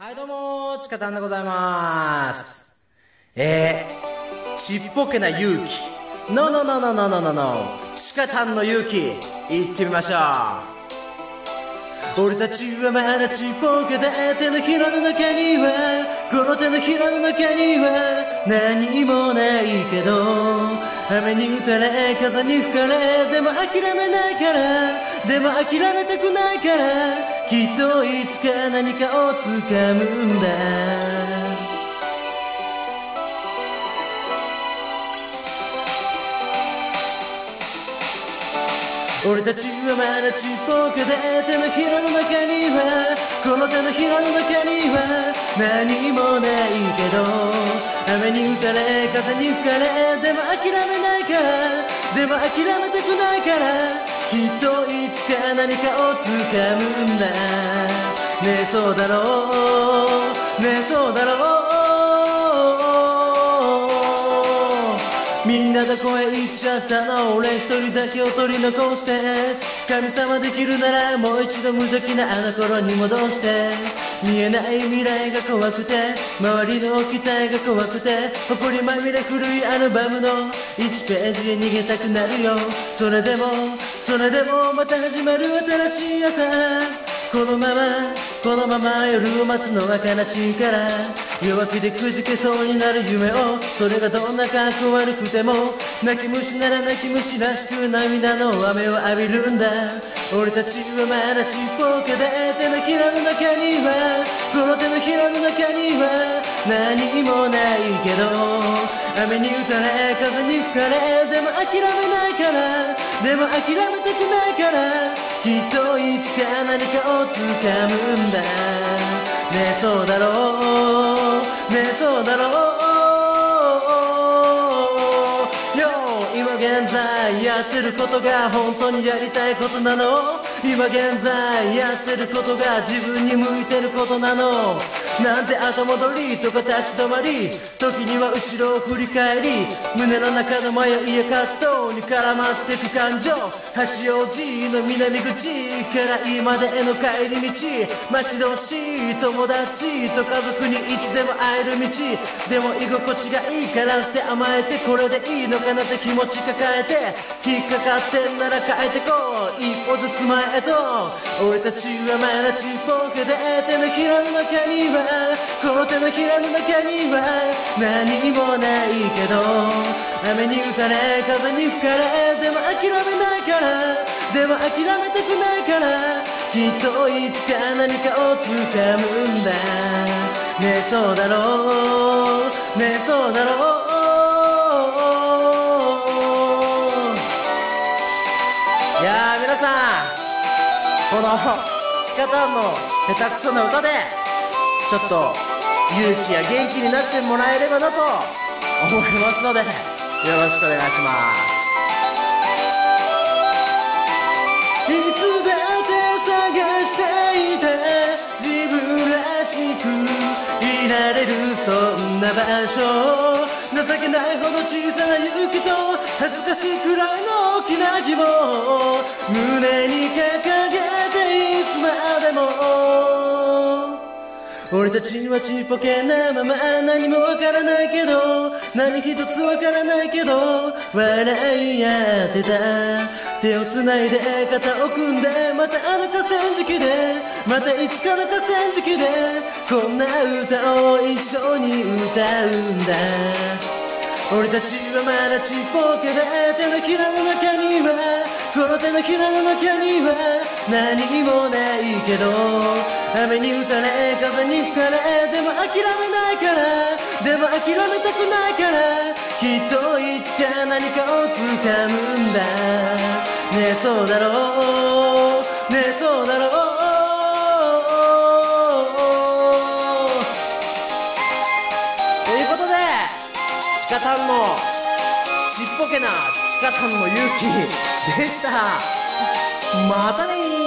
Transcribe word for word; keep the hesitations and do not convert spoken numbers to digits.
はいどうもー、ちかたんでございます。えー、ちっぽけな勇気。ノノノノノノノノちかたんの勇気、いってみましょう。俺たちはまだちっぽけで、手のひらの中には、この手のひらの中には、何もないけど、雨に打たれ、風に吹かれ、でも諦めないから、でも諦めたくないから、きっといつか何かを掴むんだ。俺たちはまだちっぽけで、手のひらの中には、この手のひらの中には何もないけど、雨に打たれ風に吹かれ、でも諦めないから、でも諦めたくないから、きっといつか何かを掴むんだ。ねえそうだろう、ねえそうだろう。みんなどこへ行っちゃったの、俺一人だけを取り残して、神様できるならもう一度無邪気なあの頃に戻して、見えない未来が怖くて、周りの期待が怖くて、埃まみれ古いアルバムのいちページへ逃げたくなるよ。それでもそれでもまた始まる新しい朝、このままこのまま夜を待つのは悲しいから、弱気でくじけそうになる夢を、それがどんなかっこ悪くても、泣き虫なら泣き虫らしく涙の雨を浴びるんだ。俺たちはまだちっぽけで、手のひらの中には、この手のひらの中には何もないけど、雨に打たれ風に吹かれ、でも諦めないから、でも諦めたくないから、きっといつか何かを掴むんだ。ねえそうだろう、ねえそうだろうよ。今現在やってることが本当にやりたいことなの？今現在やってることが自分に向いてることなの？なんて後戻りとか立ち止まり、時には後ろを振り返り、胸の中の迷いや葛藤に絡まってく感情、八王子の南口から今でへの帰り道、待ち遠しい友達と家族にいつでも会える道でも、居心地がいいからって甘えて、これでいいのかなって気持ち抱えて、引っかかってんなら変えてこう、一歩ずつ前へと。俺たちはまだちっぽけで、手のひらの中には、この手のひらの中には何もないけど、雨に打たれ風に吹かれ、でも諦めないから、でも諦めたくないから、きっといつか何かを掴むんだ。ねえそうだろう、ねえそうだろう。いやー皆さん、このちかたんの下手くそな歌でちょっと勇気や元気になってもらえればなと思いますので、よろしくお願いします。いつだって探していて、自分らしくいられるそんな場所、情けないほど小さな勇気と恥ずかしいくらいの大きな希望を胸に掲げていつまでも。俺たちはちっぽけなまま、何もわからないけど、何一つわからないけど、笑い合ってた。手をつないで肩を組んで、またあの河川敷で、またいつかの河川敷で、こんな歌を一緒に歌うんだ。俺たちはまだちっぽけで、手のひらの中には、この手のひらの中には何もないけど、雨に打たれ風に吹かれ、でも諦めないから、でも諦めたくないから、きっといつか何かを掴むんだ。ねえそうだろう、ねえそうだろう。ということで、ちかたんのちっぽけなちかたんの勇気でした。またねー。